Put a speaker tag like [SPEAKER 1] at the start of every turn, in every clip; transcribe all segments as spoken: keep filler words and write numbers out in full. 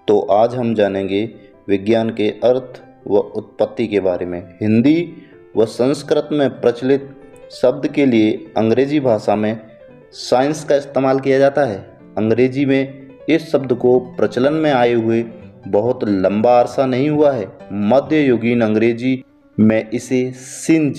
[SPEAKER 1] तो आज हम जानेंगे विज्ञान के अर्थ व उत्पत्ति के बारे में। हिंदी व संस्कृत में प्रचलित शब्द के लिए अंग्रेजी भाषा में साइंस का इस्तेमाल किया जाता है। अंग्रेजी में इस शब्द को प्रचलन में आए हुए बहुत लंबा अरसा नहीं हुआ है। मध्ययुगीन अंग्रेजी में इसे सिंज,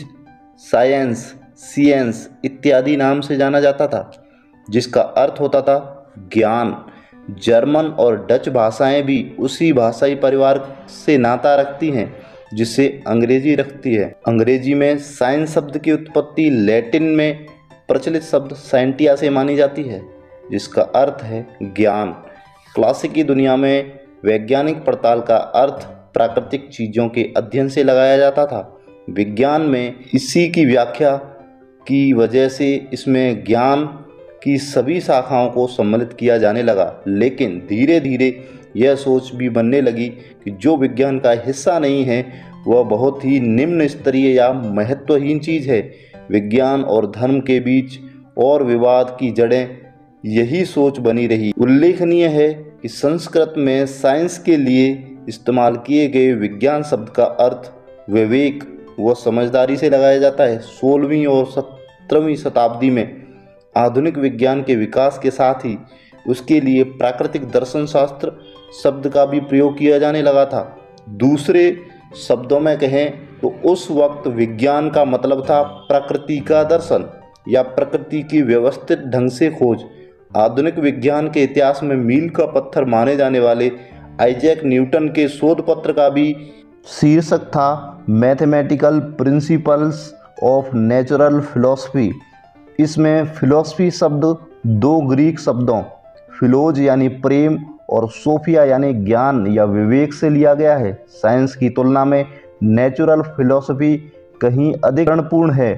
[SPEAKER 1] साइंस, सियंस इत्यादि नाम से जाना जाता था, जिसका अर्थ होता था ज्ञान। जर्मन और डच भाषाएं भी उसी भाषाई परिवार से नाता रखती हैं जिसे अंग्रेजी रखती है। अंग्रेजी में साइंस शब्द की उत्पत्ति लैटिन में प्रचलित शब्द साइंटिया से मानी जाती है, जिसका अर्थ है ज्ञान। क्लासिकी दुनिया में वैज्ञानिक पड़ताल का अर्थ प्राकृतिक चीज़ों के अध्ययन से लगाया जाता था। विज्ञान में इसी की व्याख्या की वजह से इसमें ज्ञान की सभी शाखाओं को सम्मिलित किया जाने लगा, लेकिन धीरे धीरे यह सोच भी बनने लगी कि जो विज्ञान का हिस्सा नहीं है वह बहुत ही निम्न स्तरीय या महत्वहीन चीज़ है। विज्ञान और धर्म के बीच और विवाद की जड़ें यही सोच बनी रही। उल्लेखनीय है कि संस्कृत में साइंस के लिए इस्तेमाल किए गए विज्ञान शब्द का अर्थ विवेक व समझदारी से लगाया जाता है। सोलहवीं और सत्रहवीं शताब्दी में आधुनिक विज्ञान के विकास के साथ ही उसके लिए प्राकृतिक दर्शन शास्त्र शब्द का भी प्रयोग किया जाने लगा था। दूसरे शब्दों में कहें तो उस वक्त विज्ञान का मतलब था प्रकृति का दर्शन या प्रकृति की व्यवस्थित ढंग से खोज। आधुनिक विज्ञान के इतिहास में मील का पत्थर माने जाने वाले आइजैक न्यूटन के शोध पत्र का भी शीर्षक था mathematical principles of natural philosophy. इसमें फिलॉसफी शब्द दो ग्रीक शब्दों फिलोज यानी प्रेम और सोफिया यानी ज्ञान या विवेक से लिया गया है। साइंस की तुलना में नेचुरल फिलॉसफी कहीं अधिक पूर्ण है,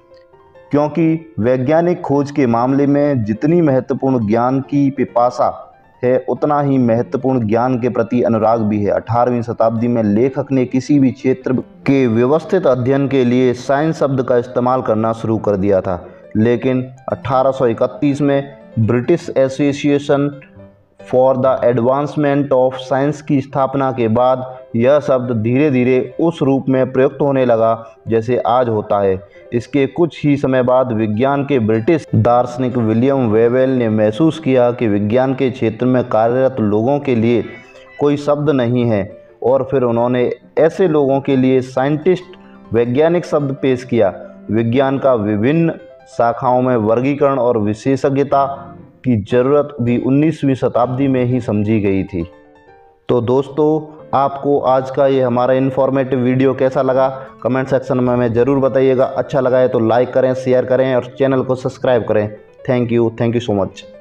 [SPEAKER 1] क्योंकि वैज्ञानिक खोज के मामले में जितनी महत्वपूर्ण ज्ञान की पिपासा है उतना ही महत्वपूर्ण ज्ञान के प्रति अनुराग भी है। अठारहवीं शताब्दी में लेखक ने किसी भी क्षेत्र के व्यवस्थित अध्ययन के लिए साइंस शब्द का इस्तेमाल करना शुरू कर दिया था, लेकिन अठारह सौ इकतीस में British association for the advancement of science की स्थापना के बाद यह शब्द धीरे धीरे उस रूप में प्रयुक्त होने लगा जैसे आज होता है। इसके कुछ ही समय बाद विज्ञान के ब्रिटिश दार्शनिक विलियम वेबल ने महसूस किया कि विज्ञान के क्षेत्र में कार्यरत लोगों के लिए कोई शब्द नहीं है, और फिर उन्होंने ऐसे लोगों के लिए साइंटिस्ट वैज्ञानिक शब्द पेश किया। विज्ञान का विभिन्न शाखाओं में वर्गीकरण और विशेषज्ञता की ज़रूरत भी उन्नीसवीं शताब्दी में ही समझी गई थी। तो दोस्तों, आपको आज का ये हमारा इन्फॉर्मेटिव वीडियो कैसा लगा कमेंट सेक्शन में हमें ज़रूर बताइएगा। अच्छा लगा है तो लाइक करें, शेयर करें और चैनल को सब्सक्राइब करें। Thank you thank you so much.